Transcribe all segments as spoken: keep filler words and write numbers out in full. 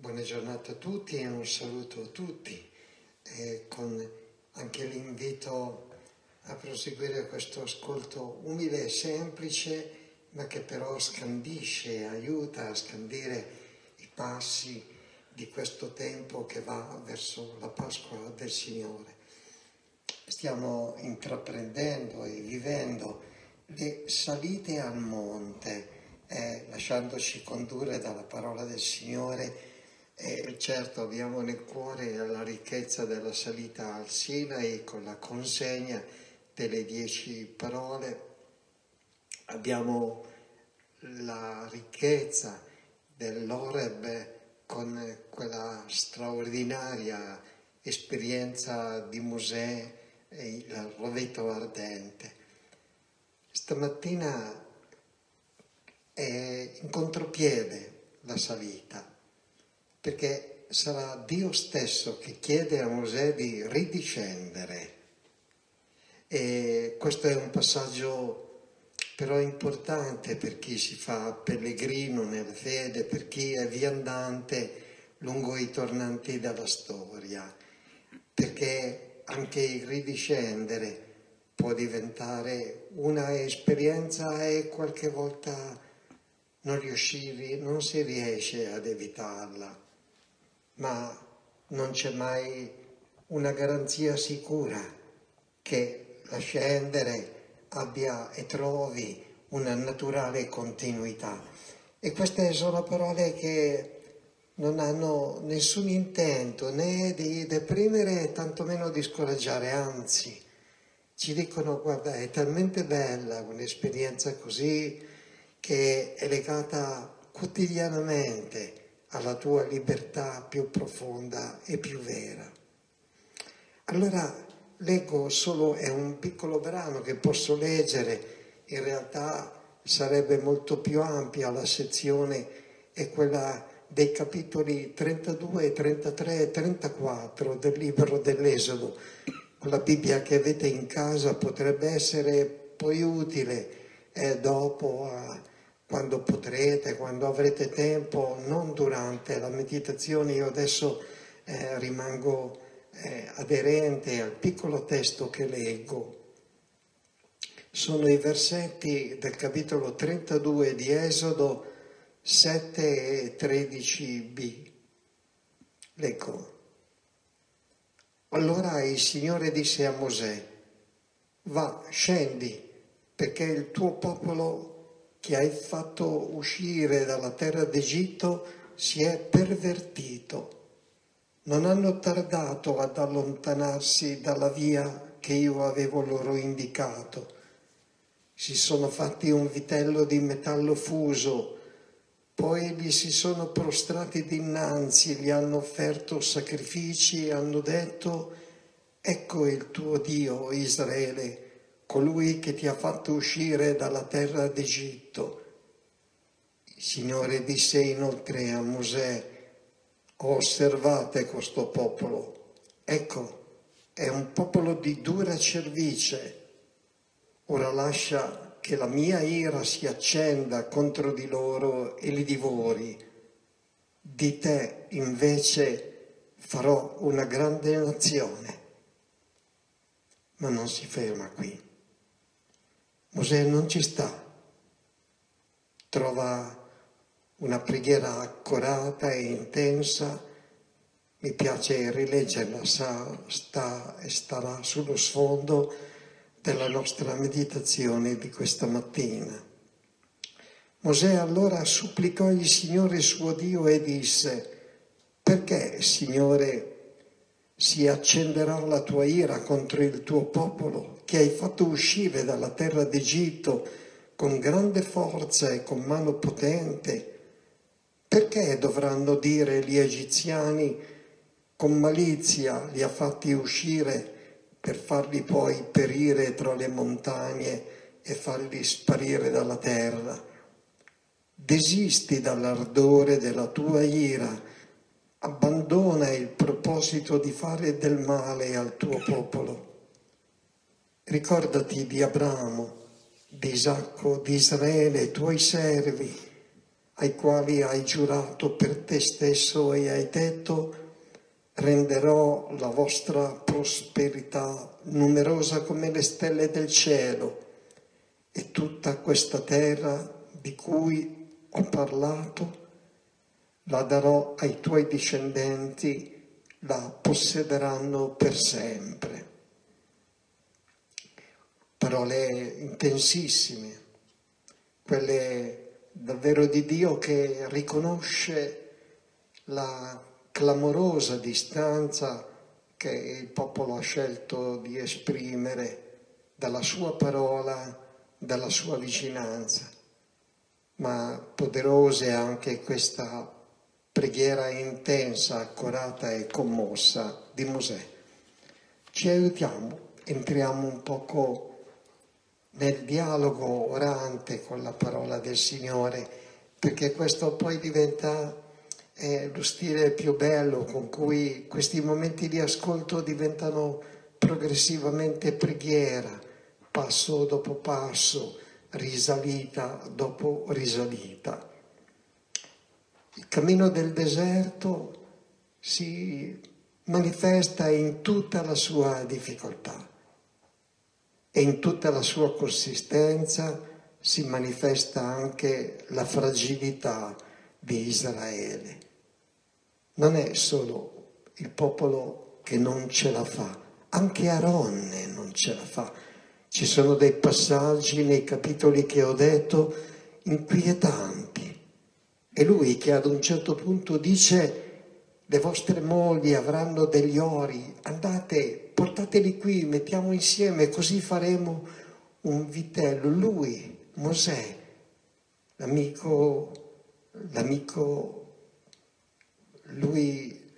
Buona giornata a tutti e un saluto a tutti, e con anche l'invito a proseguire questo ascolto umile e semplice, ma che però scandisce, aiuta a scandire i passi di questo tempo che va verso la Pasqua del Signore. Stiamo intraprendendo e vivendo le salite al monte, eh, lasciandoci condurre dalla parola del Signore. E certo abbiamo nel cuore la ricchezza della salita al Sinai con la consegna delle dieci parole, abbiamo la ricchezza dell'Oreb con quella straordinaria esperienza di Mosè e il rovetto ardente. Stamattina è in contropiede la salita, perché sarà Dio stesso che chiede a Mosè di ridiscendere. E questo è un passaggio però importante per chi si fa pellegrino nella fede, per chi è viandante lungo i tornanti della storia, perché anche il ridiscendere può diventare una esperienza e qualche volta non, riuscire, non si riesce ad evitarla. Ma non c'è mai una garanzia sicura che la scendere abbia e trovi una naturale continuità. E queste sono parole che non hanno nessun intento né di deprimere né tantomeno di scoraggiare, anzi ci dicono: guarda, è talmente bella un'esperienza così che è legata quotidianamente alla tua libertà più profonda e più vera. Allora leggo solo, è un piccolo brano che posso leggere, in realtà sarebbe molto più ampia la sezione, è quella dei capitoli trentadue, trentatré e trentaquattro del libro dell'Esodo. La Bibbia che avete in casa potrebbe essere poi utile eh, dopo a quando potrete, quando avrete tempo, non durante la meditazione. Io adesso eh, rimango eh, aderente al piccolo testo che leggo. Sono i versetti del capitolo trentadue di Esodo sette e tredici b. Leggo. Allora il Signore disse a Mosè: va, scendi, perché il tuo popolo che hai fatto uscire dalla terra d'Egitto si è pervertito. Non hanno tardato ad allontanarsi dalla via che io avevo loro indicato. Si sono fatti un vitello di metallo fuso, poi gli si sono prostrati dinanzi, gli hanno offerto sacrifici e hanno detto: ecco il tuo Dio, Israele, colui che ti ha fatto uscire dalla terra d'Egitto. Il Signore disse inoltre a Mosè: osservate questo popolo, ecco, è un popolo di dura cervice. Ora lascia che la mia ira si accenda contro di loro e li divori. Di te invece farò una grande nazione. Ma non si ferma qui. Mosè non ci sta, trova una preghiera accorata e intensa, mi piace rileggerla, sa, sta e starà sullo sfondo della nostra meditazione di questa mattina. Mosè allora supplicò il Signore suo Dio e disse: perché, Signore, si accenderà la tua ira contro il tuo popolo, che hai fatto uscire dalla terra d'Egitto con grande forza e con mano potente? Perché dovranno dire gli egiziani: con malizia li ha fatti uscire, per farli poi perire tra le montagne e farli sparire dalla terra? Desisti dall'ardore della tua ira, abbandona il proposito di fare del male al tuo popolo. Ricordati di Abramo, di Isacco, di Israele, tuoi servi, ai quali hai giurato per te stesso e hai detto: renderò la vostra prosperità numerosa come le stelle del cielo, e tutta questa terra di cui ho parlato la darò ai tuoi discendenti, la possederanno per sempre. Parole intensissime, quelle davvero di Dio che riconosce la clamorosa distanza che il popolo ha scelto di esprimere dalla sua parola, dalla sua vicinanza. Ma poderosa è anche questa preghiera intensa, accorata e commossa di Mosè. Ci aiutiamo, entriamo un poco nel dialogo orante con la parola del Signore, perché questo poi diventa eh, lo stile più bello con cui questi momenti di ascolto diventano progressivamente preghiera, passo dopo passo, risalita dopo risalita. Il cammino del deserto si manifesta in tutta la sua difficoltà e in tutta la sua consistenza si manifesta anche la fragilità di Israele. Non è solo il popolo che non ce la fa, anche Aronne non ce la fa. Ci sono dei passaggi nei capitoli che ho detto inquietanti. E lui che ad un certo punto dice: le vostre mogli avranno degli ori, andate, portateli qui, mettiamo insieme, così faremo un vitello. Lui, Mosè, l'amico, l'amico, lui,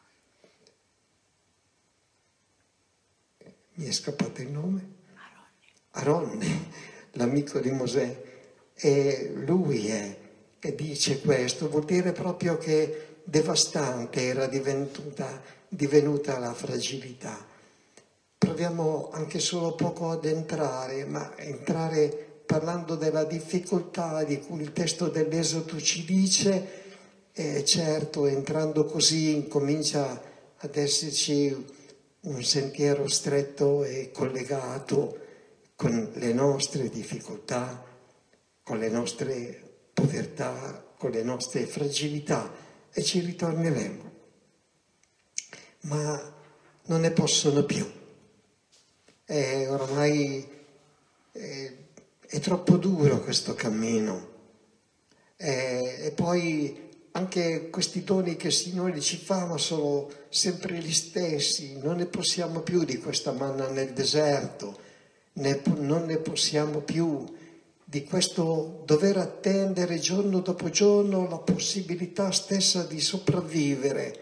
mi è scappato il nome? Aronne, l'amico di Mosè, e lui è che dice questo, vuol dire proprio che devastante era divenuta, divenuta la fragilità. Proviamo anche solo poco ad entrare, ma entrare parlando della difficoltà di cui il testo dell'Esodo ci dice, e certo entrando così comincia ad esserci un sentiero stretto e collegato con le nostre difficoltà, con le nostre povertà, con le nostre fragilità, e ci ritorneremo. Ma non ne possono più. È ormai è, è troppo duro questo cammino. È, e poi anche questi doni che il Signore ci fa, ma sono sempre gli stessi. Non ne possiamo più di questa manna nel deserto, ne, non ne possiamo più di questo dover attendere giorno dopo giorno la possibilità stessa di sopravvivere.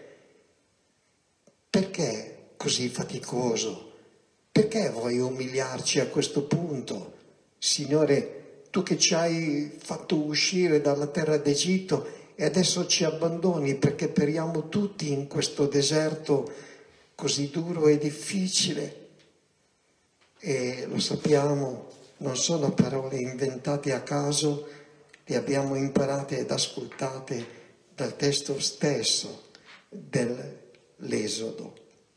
Perché così faticoso? Perché vuoi umiliarci a questo punto? Signore, tu che ci hai fatto uscire dalla terra d'Egitto e adesso ci abbandoni perché periamo tutti in questo deserto così duro e difficile. E lo sappiamo, non sono parole inventate a caso, le abbiamo imparate ed ascoltate dal testo stesso dell'Esodo.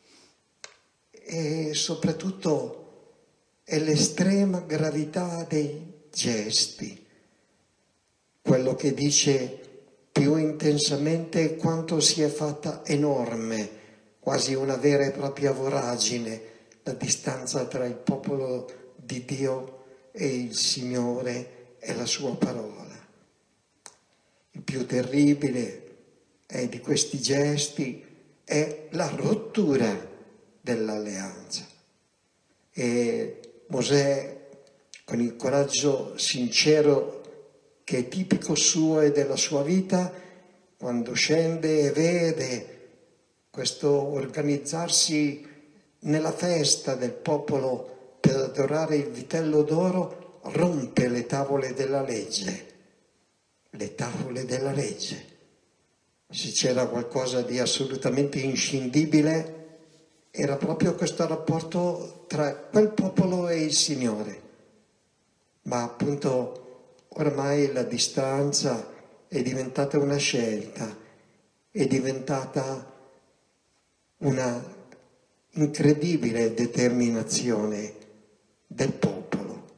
E soprattutto è l'estrema gravità dei gesti, quello che dice più intensamente quanto si è fatta enorme, quasi una vera e propria voragine, la distanza tra il popolo di Dio e il Signore e la sua parola. Il più terribile è di questi gesti è la rottura dell'alleanza. E Mosè, con il coraggio sincero che è tipico suo e della sua vita, quando scende e vede questo organizzarsi nella festa del popolo per adorare il vitello d'oro, rompe le tavole della legge. Le tavole della legge. Se c'era qualcosa di assolutamente inscindibile, era proprio questo rapporto tra quel popolo e il Signore. Ma appunto ormai la distanza è diventata una scelta, è diventata una incredibile determinazione del popolo.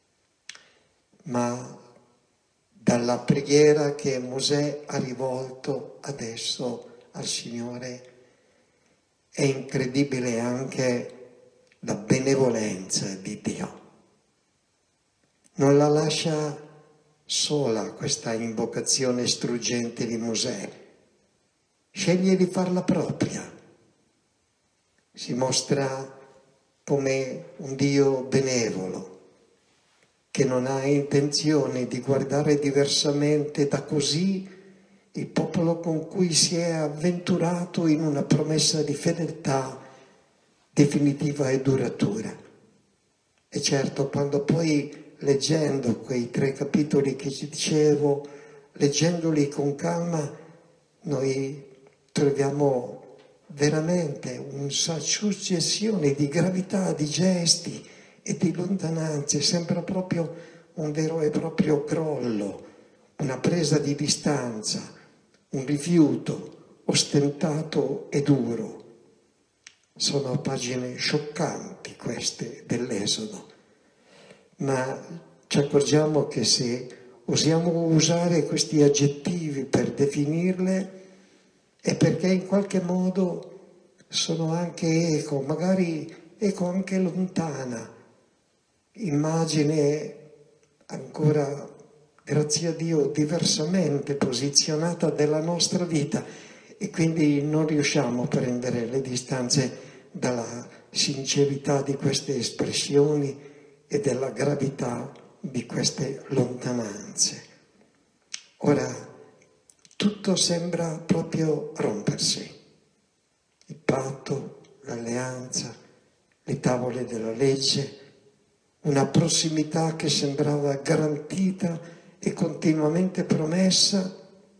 Ma dalla preghiera che Mosè ha rivolto adesso al Signore è incredibile anche la benevolenza di Dio. Non la lascia sola questa invocazione struggente di Mosè, sceglie di farla propria. Si mostra come un Dio benevolo, che non ha intenzione di guardare diversamente da così il popolo con cui si è avventurato in una promessa di fedeltà definitiva e duratura. E certo, quando poi leggendo quei tre capitoli che ci dicevo, leggendoli con calma, noi troviamo veramente una successione di gravità, di gesti e di lontananze. Sembra proprio un vero e proprio crollo, una presa di distanza, un rifiuto ostentato e duro. Sono pagine scioccanti queste dell'Esodo, ma ci accorgiamo che se osiamo usare questi aggettivi per definirle è perché in qualche modo sono anche eco, magari eco anche lontana, immagine ancora, grazie a Dio, diversamente posizionata della nostra vita, e quindi non riusciamo a prendere le distanze dalla sincerità di queste espressioni e della gravità di queste lontananze. Ora, tutto sembra proprio rompersi. Il patto, l'alleanza, le tavole della legge, una prossimità che sembrava garantita e continuamente promessa,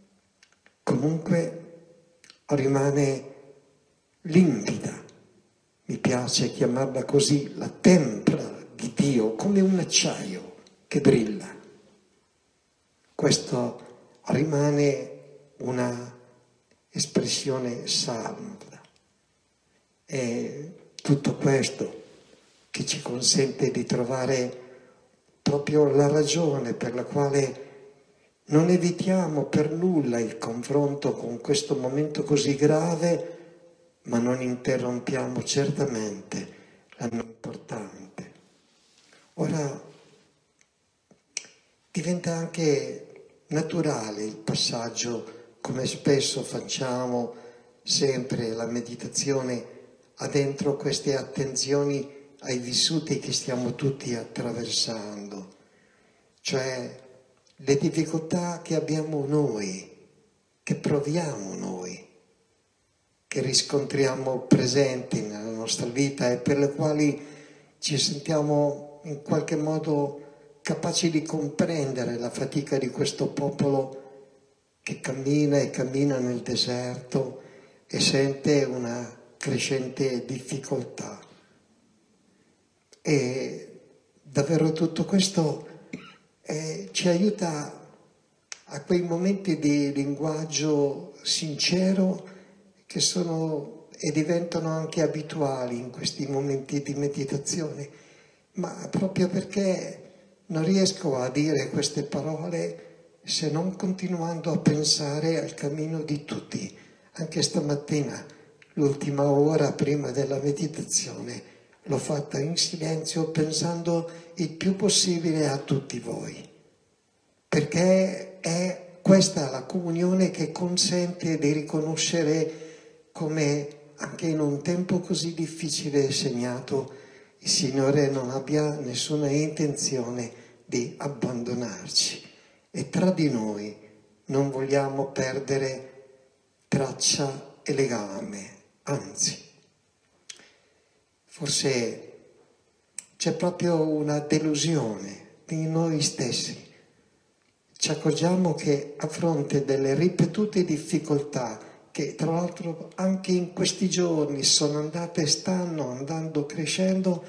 comunque rimane limpida. Mi piace chiamarla così, la tempra di Dio, come un acciaio che brilla. Questo rimane una espressione salda. È tutto questo che ci consente di trovare proprio la ragione per la quale non evitiamo per nulla il confronto con questo momento così grave, ma non interrompiamo certamente l'anno importante. Ora diventa anche naturale il passaggio, come spesso facciamo sempre la meditazione, ha dentro queste attenzioni ai vissuti che stiamo tutti attraversando, cioè le difficoltà che abbiamo noi, che proviamo noi, che riscontriamo presenti nella nostra vita e per le quali ci sentiamo in qualche modo capaci di comprendere la fatica di questo popolo che cammina e cammina nel deserto e sente una crescente difficoltà. E davvero tutto questo eh, ci aiuta a quei momenti di linguaggio sincero che sono e diventano anche abituali in questi momenti di meditazione, ma proprio perché non riesco a dire queste parole se non continuando a pensare al cammino di tutti. Anche stamattina, l'ultima ora prima della meditazione, l'ho fatta in silenzio pensando il più possibile a tutti voi, perché è questa la comunione che consente di riconoscere come anche in un tempo così difficile e segnato il Signore non abbia nessuna intenzione di abbandonarci e tra di noi non vogliamo perdere traccia e legame, anzi. Forse c'è proprio una delusione in noi stessi. Ci accorgiamo che a fronte delle ripetute difficoltà, che tra l'altro anche in questi giorni sono andate e stanno andando crescendo,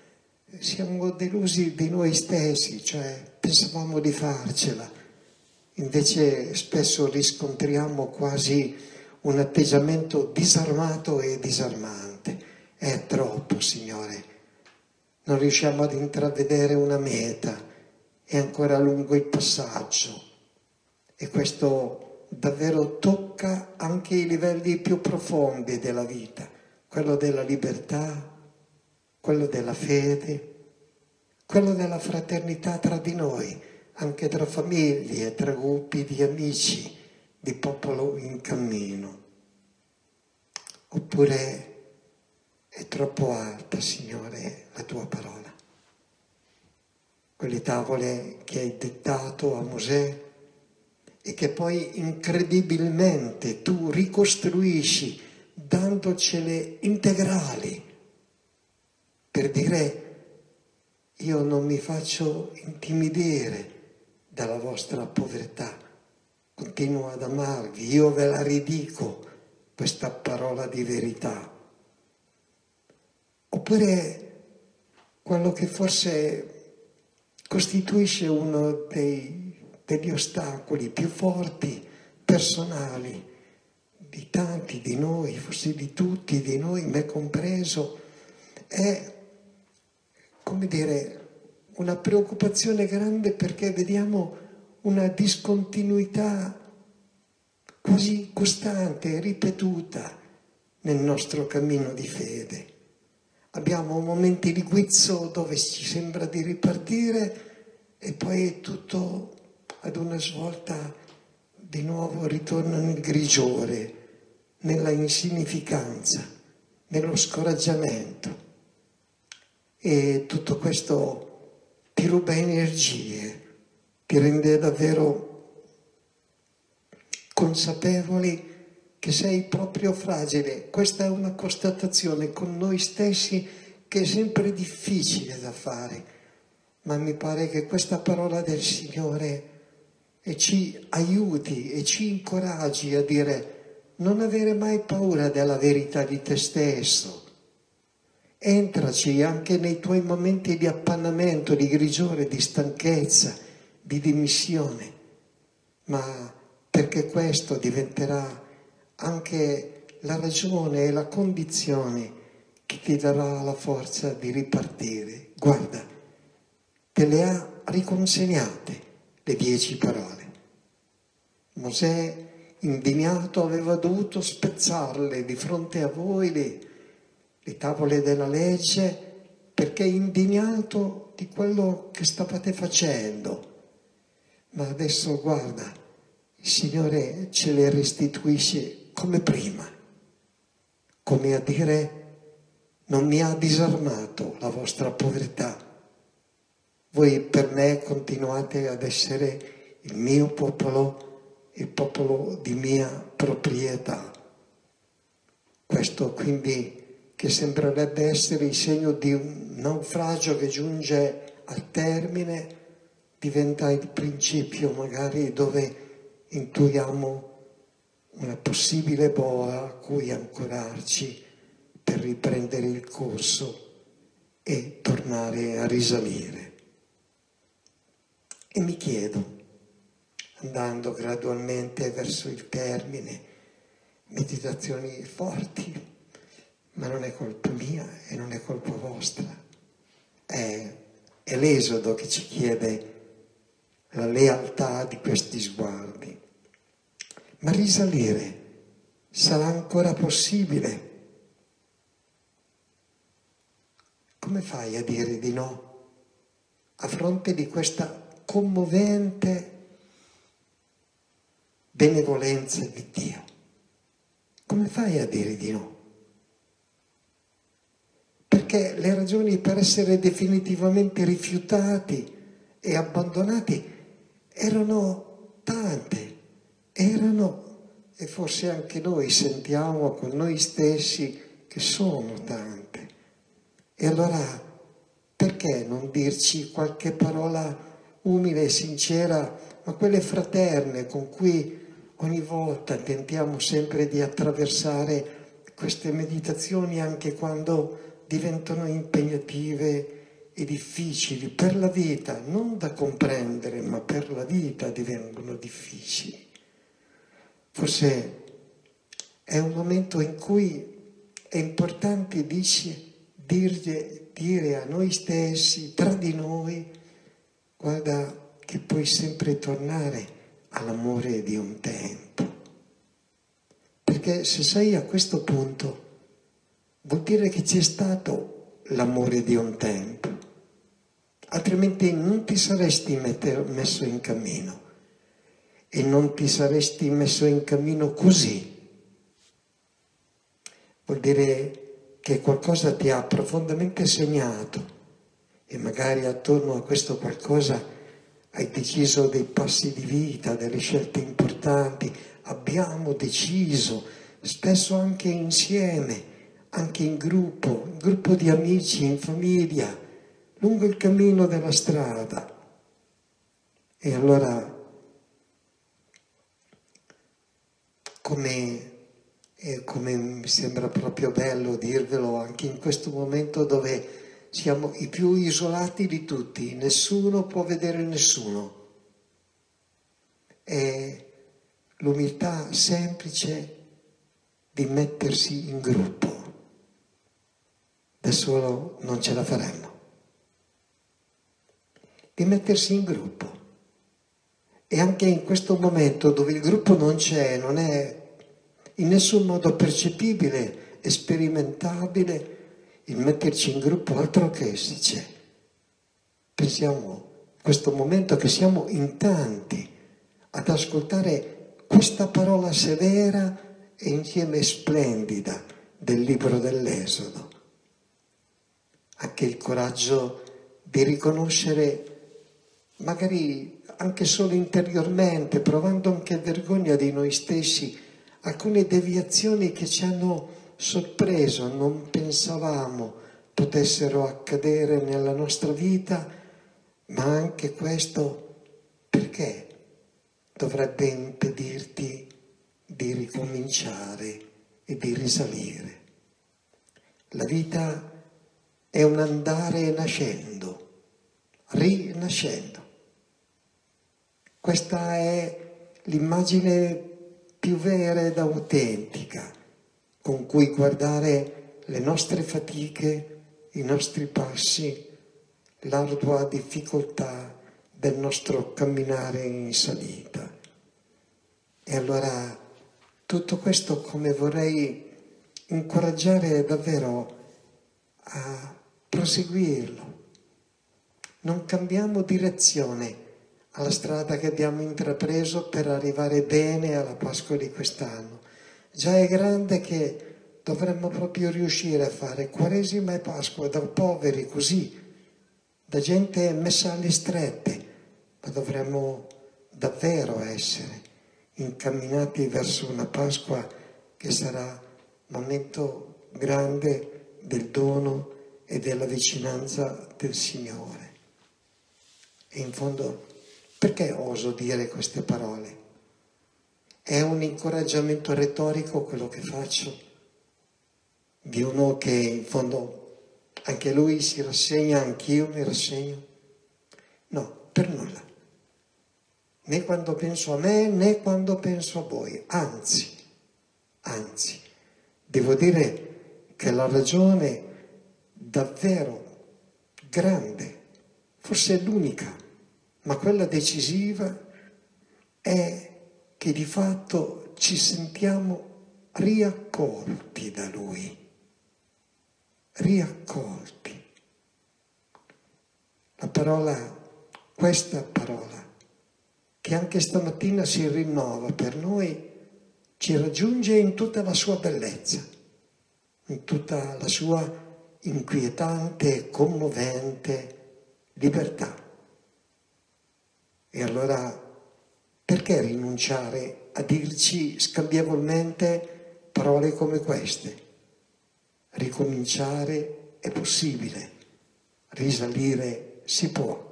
siamo delusi di noi stessi, cioè pensavamo di farcela, Invece spesso riscontriamo quasi un atteggiamento disarmato e disarmante. È troppo, Signore. Non riusciamo ad intravedere una meta, è ancora lungo il passaggio. E questo davvero tocca anche i livelli più profondi della vita, quello della libertà, quello della fede, quello della fraternità tra di noi, anche tra famiglie, tra gruppi di amici, di popolo in cammino. Oppure è troppo alta, Signore, la tua parola. Quelle tavole che hai dettato a Mosè e che poi incredibilmente tu ricostruisci dandocele integrali per dire: io non mi faccio intimidire dalla vostra povertà, continuo ad amarvi, io ve la ridico questa parola di verità. Oppure quello che forse costituisce uno dei, degli ostacoli più forti, personali, di tanti di noi, forse di tutti di noi, me compreso, è, come dire, una preoccupazione grande perché vediamo una discontinuità quasi costante, ripetuta nel nostro cammino di fede. Abbiamo momenti di guizzo dove ci sembra di ripartire e poi tutto ad una svolta di nuovo ritorna nel grigiore, nella insignificanza, nello scoraggiamento. E tutto questo ti ruba energie, ti rende davvero consapevoli che sei proprio fragile. Questa è una constatazione con noi stessi che è sempre difficile da fare, ma mi pare che questa parola del Signore e ci aiuti e ci incoraggi a dire: non avere mai paura della verità di te stesso. Entraci anche nei tuoi momenti di appannamento, di grigiore, di stanchezza, di dimissione, ma perché questo diventerà anche la ragione e la condizione che ti darà la forza di ripartire. Guarda, te le ha riconsegnate le dieci parole. Mosè, indignato, aveva dovuto spezzarle di fronte a voi le, le tavole della legge, perché indignato di quello che stavate facendo. Ma adesso guarda, il Signore ce le restituisce come prima, come a dire: non mi ha disarmato la vostra povertà. Voi per me continuate ad essere il mio popolo, il popolo di mia proprietà. Questo quindi, che sembrerebbe essere il segno di un naufragio che giunge al termine, diventa il principio magari dove intuiamo una possibile boa a cui ancorarci per riprendere il corso e tornare a risalire. E mi chiedo, andando gradualmente verso il termine, meditazioni forti, ma non è colpa mia e non è colpa vostra. È, è l'Esodo che ci chiede la lealtà di questi sguardi. Ma risalire sarà ancora possibile? Come fai a dire di no a fronte di questa commovente benevolenza di Dio? Come fai a dire di no? Perché le ragioni per essere definitivamente rifiutati e abbandonati erano tante, erano, e forse anche noi sentiamo con noi stessi che sono tante. E allora perché non dirci qualche parola umile e sincera, ma quelle fraterne con cui ogni volta tentiamo sempre di attraversare queste meditazioni, anche quando diventano impegnative, e difficili per la vita, non da comprendere, ma per la vita divengono difficili. Forse è un momento in cui è importante dice, dire, dire a noi stessi, tra di noi, guarda che puoi sempre tornare all'amore di un tempo. Perché se sei a questo punto, vuol dire che c'è stato l'amore di un tempo. Altrimenti non ti saresti metter, messo in cammino. E non ti saresti messo in cammino così. Vuol dire che qualcosa ti ha profondamente segnato e magari attorno a questo qualcosa hai deciso dei passi di vita, delle scelte importanti. Abbiamo deciso, spesso anche insieme, anche in gruppo, in gruppo di amici, in famiglia, lungo il cammino della strada. E allora, come, eh, come mi sembra proprio bello dirvelo anche in questo momento dove siamo i più isolati di tutti, nessuno può vedere nessuno. È l'umiltà semplice di mettersi in gruppo. Da solo non ce la faremmo. Di mettersi in gruppo. E anche in questo momento dove il gruppo non c'è, non è in nessun modo percepibile e sperimentabile, il metterci in gruppo altro che si c'è. Pensiamo a questo momento che siamo in tanti ad ascoltare questa parola severa e insieme splendida del libro dell'Esodo. Anche il coraggio di riconoscere, magari anche solo interiormente, provando anche vergogna di noi stessi, alcune deviazioni che ci hanno sorpreso, non pensavamo potessero accadere nella nostra vita, ma anche questo perché dovrebbe impedirti di ricominciare e di risalire. La vita è un andare nascendo, rinascendo. Questa è l'immagine più vera ed autentica con cui guardare le nostre fatiche, i nostri passi, l'ardua difficoltà del nostro camminare in salita. E allora tutto questo come vorrei incoraggiare davvero a proseguirlo. Non cambiamo direzione alla strada che abbiamo intrapreso per arrivare bene alla Pasqua di quest'anno. Già è grande che dovremmo proprio riuscire a fare Quaresima e Pasqua da poveri così, da gente messa alle strette, ma dovremmo davvero essere incamminati verso una Pasqua che sarà momento grande del dono e della vicinanza del Signore. E in fondo, perché oso dire queste parole? È un incoraggiamento retorico quello che faccio di uno che in fondo anche lui si rassegna, anch'io mi rassegno? No, per nulla. Né quando penso a me, né quando penso a voi. Anzi, anzi, devo dire che la ragione davvero grande, forse l'unica, ma quella decisiva, è che di fatto ci sentiamo riaccolti da Lui. Riaccolti. La parola, questa parola, che anche stamattina si rinnova per noi, ci raggiunge in tutta la sua bellezza, in tutta la sua inquietante e commovente libertà. E allora perché rinunciare a dirci scambievolmente parole come queste? Ricominciare è possibile, risalire si può.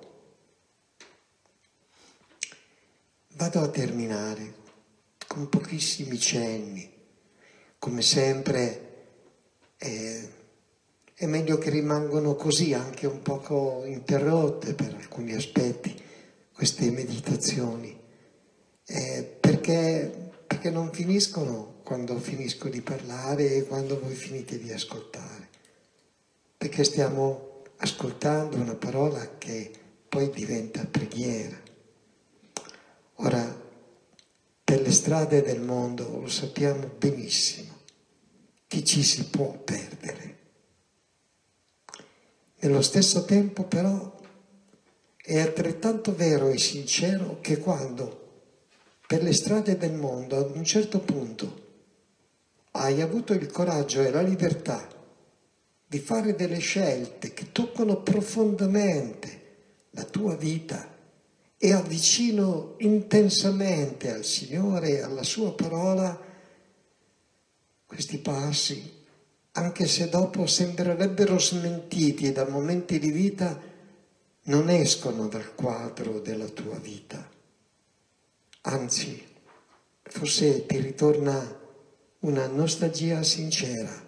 Vado a terminare con pochissimi cenni. Come sempre è, è meglio che rimangano così, anche un poco interrotte per alcuni aspetti, queste meditazioni, eh, perché, perché non finiscono quando finisco di parlare e quando voi finite di ascoltare, perché stiamo ascoltando una parola che poi diventa preghiera. Ora, per le strade del mondo lo sappiamo benissimo che ci si può perdere. Nello stesso tempo però è altrettanto vero e sincero che quando per le strade del mondo ad un certo punto hai avuto il coraggio e la libertà di fare delle scelte che toccano profondamente la tua vita e avvicino intensamente al Signore e alla sua parola, questi passi, anche se dopo sembrerebbero smentiti da momenti di vita, non escono dal quadro della tua vita. Anzi, forse ti ritorna una nostalgia sincera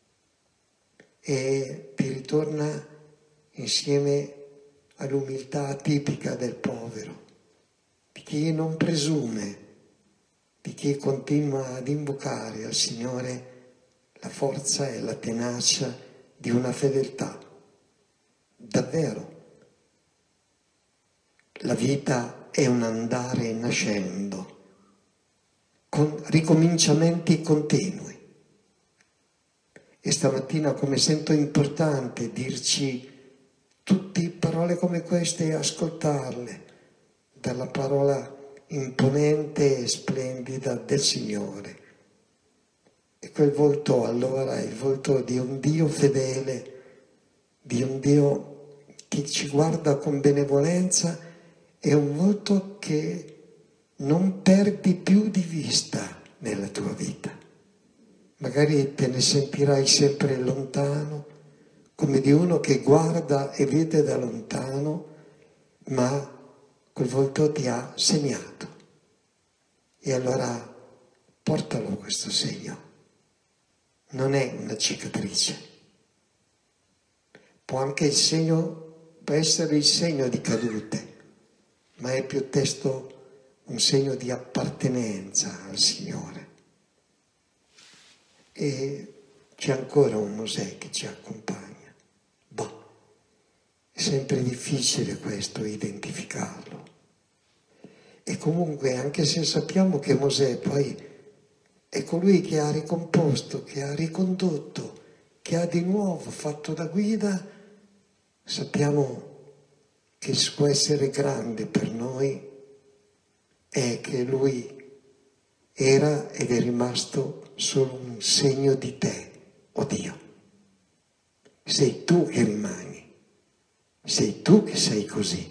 e ti ritorna insieme all'umiltà tipica del povero, di chi non presume, di chi continua ad invocare al Signore la forza e la tenacia di una fedeltà. Davvero, la vita è un andare nascendo, con ricominciamenti continui. E stamattina, come sento importante dirci tutte parole come queste e ascoltarle dalla parola imponente e splendida del Signore. E quel volto allora è il volto di un Dio fedele, di un Dio che ci guarda con benevolenza, è un volto che non perdi più di vista nella tua vita. Magari te ne sentirai sempre lontano, come di uno che guarda e vede da lontano, ma quel volto ti ha segnato. E allora portalo questo segno. Non è una cicatrice. Può anche il segno, può essere il segno di cadute, ma è piuttosto un segno di appartenenza al Signore. E c'è ancora un Mosè che ci accompagna. Boh, è sempre difficile questo, identificarlo. E comunque, anche se sappiamo che Mosè poi è colui che ha ricomposto, che ha ricondotto, che ha di nuovo fatto da guida, sappiamo che il suo essere grande per noi è che lui era ed è rimasto solo un segno di te, oh Dio. Sei tu che rimani, sei tu che sei così.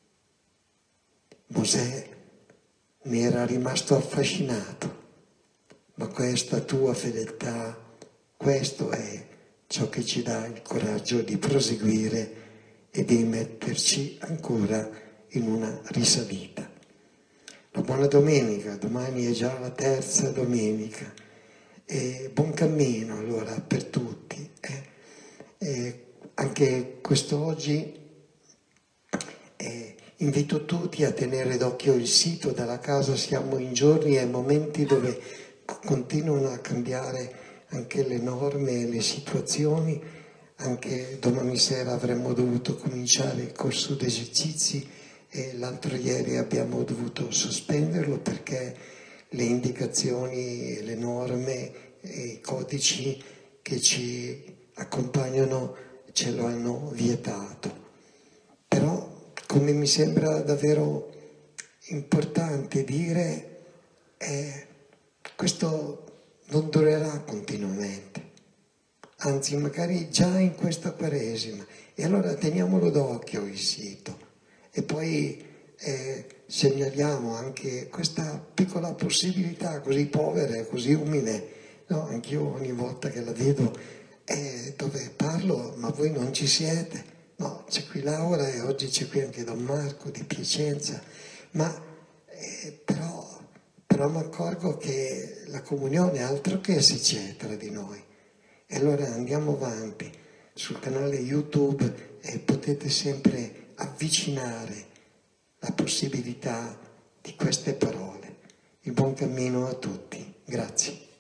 Mosè ne era rimasto affascinato, ma questa tua fedeltà, questo è ciò che ci dà il coraggio di proseguire e di metterci ancora in una risalita. La buona domenica, domani è già la terza domenica, e buon cammino allora per tutti. Eh? E anche quest'oggi eh, invito tutti a tenere d'occhio il sito della casa. Siamo in giorni e momenti dove continuano a cambiare anche le norme e le situazioni. Anche domani sera avremmo dovuto cominciare il corso d'esercizi e l'altro ieri abbiamo dovuto sospenderlo perché le indicazioni, le norme e i codici che ci accompagnano ce lo hanno vietato. Però, come mi sembra davvero importante dire, eh, questo non durerà continuamente. Anzi, magari già in questa Quaresima. E allora teniamolo d'occhio il sito. E poi eh, segnaliamo anche questa piccola possibilità così povera e così umile. No? Anch'io ogni volta che la vedo, eh, dove parlo, ma voi non ci siete. No, c'è qui Laura e oggi c'è qui anche Don Marco di Piacenza. Ma eh, però, però mi accorgo che la comunione altro che si c'è tra di noi. E allora andiamo avanti sul canale YouTube e potete sempre avvicinare la possibilità di queste parole. Il buon cammino a tutti. Grazie.